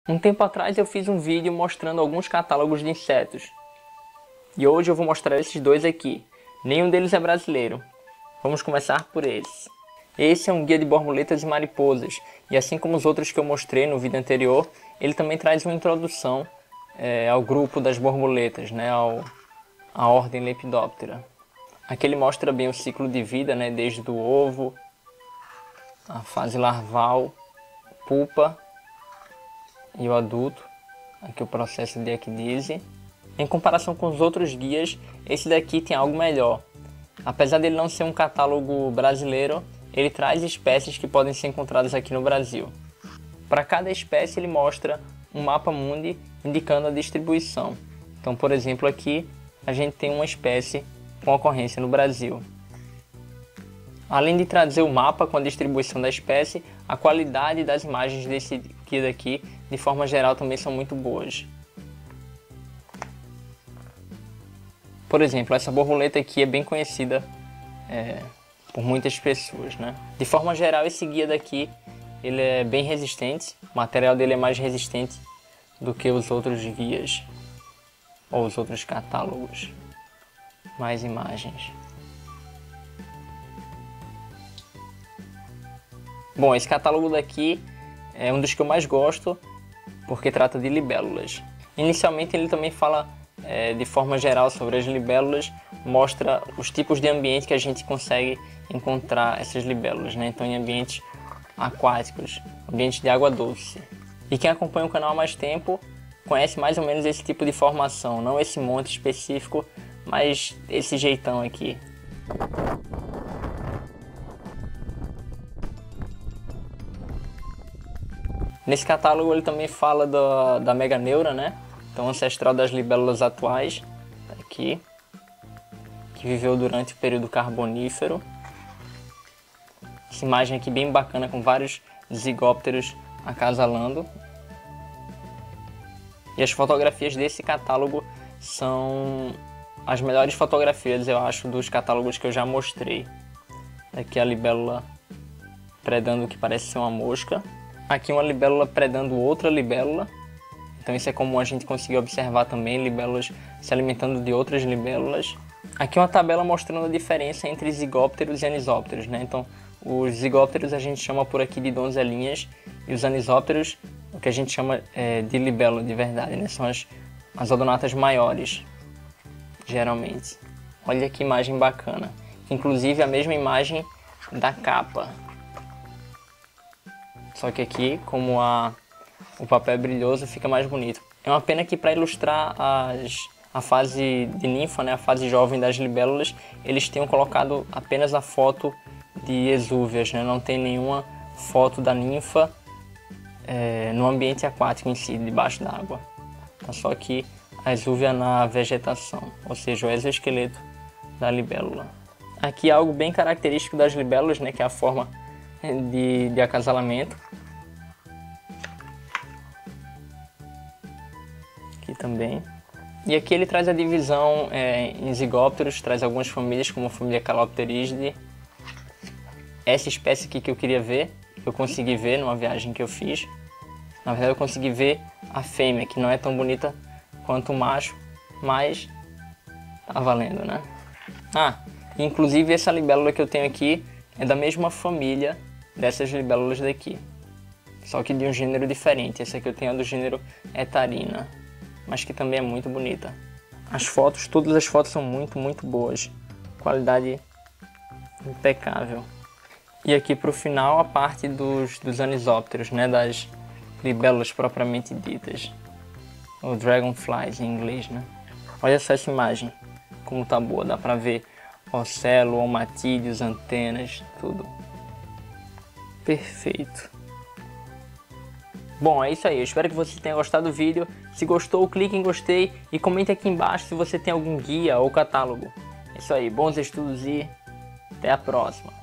Um tempo atrás eu fiz um vídeo mostrando alguns catálogos de insetos. E hoje eu vou mostrar esses dois aqui. Nenhum deles é brasileiro. Vamos começar por eles. Esse é um guia de borboletas e mariposas. E assim como os outros que eu mostrei no vídeo anterior, ele também traz uma introdução ao grupo das borboletas, né, à ordem Lepidoptera. Aqui ele mostra bem o ciclo de vida, né, desde o ovo, a fase larval, pupa e o adulto. Aqui o processo de ecdise. Em comparação com os outros guias, esse daqui tem algo melhor. Apesar dele não ser um catálogo brasileiro, ele traz espécies que podem ser encontradas aqui no Brasil. Para cada espécie ele mostra um mapa mundi indicando a distribuição. Então, por exemplo, aqui a gente tem uma espécie com ocorrência no Brasil. Além de trazer o mapa com a distribuição da espécie, a qualidade das imagens desse guia daqui, de forma geral, também são muito boas. Por exemplo, essa borboleta aqui é bem conhecida por muitas pessoas, né? De forma geral, esse guia daqui ele é bem resistente. O material dele é mais resistente do que os outros guias ou os outros catálogos. Mais imagens. Bom, esse catálogo daqui é um dos que eu mais gosto porque trata de libélulas. Inicialmente ele também fala de forma geral sobre as libélulas, mostra os tipos de ambiente que a gente consegue encontrar essas libélulas, né? Então em ambientes aquáticos, ambientes de água doce. E quem acompanha o canal há mais tempo conhece mais ou menos esse tipo de formação, não esse monte específico, mas esse jeitão aqui. Nesse catálogo ele também fala da meganeura, né? Então ancestral das libélulas atuais, aqui, que viveu durante o período carbonífero. Essa imagem aqui bem bacana com vários zigópteros acasalando. E as fotografias desse catálogo são as melhores fotografias, eu acho, dos catálogos que eu já mostrei. Aqui a libélula predando o que parece ser uma mosca. Aqui uma libélula predando outra libélula. Então isso é comum a gente conseguir observar também, libélulas se alimentando de outras libélulas. Aqui uma tabela mostrando a diferença entre zigópteros e anisópteros, né? Então os zigópteros a gente chama por aqui de donzelinhas e os anisópteros o que a gente chama de libélula de verdade, né? São as odonatas maiores, geralmente. Olha que imagem bacana. Inclusive a mesma imagem da capa. Só que aqui, como o papel é brilhoso, fica mais bonito. É uma pena que para ilustrar a fase de ninfa, né, a fase jovem das libélulas, eles tenham colocado apenas a foto de exúvias, né? Não tem nenhuma foto da ninfa no ambiente aquático em si, debaixo d'água. Tá só aqui a exúvia na vegetação, ou seja, o exoesqueleto da libélula. Aqui algo bem característico das libélulas, né, que é a forma de acasalamento. Aqui também. E aqui ele traz a divisão em zigópteros, traz algumas famílias como a família Calopteridae. Essa espécie aqui que eu queria ver, eu consegui ver numa viagem que eu fiz. Na verdade eu consegui ver a fêmea, que não é tão bonita quanto o macho, mas tá valendo, né? Inclusive essa libélula que eu tenho aqui é da mesma família dessas libélulas daqui, só que de um gênero diferente. Essa aqui eu tenho é do gênero Hetarina, mas que também é muito bonita. As fotos, todas as fotos são muito boas, qualidade impecável. E aqui para o final a parte dos anisópteros, né, das libélulas propriamente ditas, ou dragonflies em inglês, né? Olha só essa imagem, como tá boa, dá para ver ocelo, omatídeos, antenas, tudo. Perfeito. Bom, é isso aí. Eu espero que você tenha gostado do vídeo. Se gostou, clique em gostei e comente aqui embaixo se você tem algum guia ou catálogo. É isso aí. Bons estudos e até a próxima.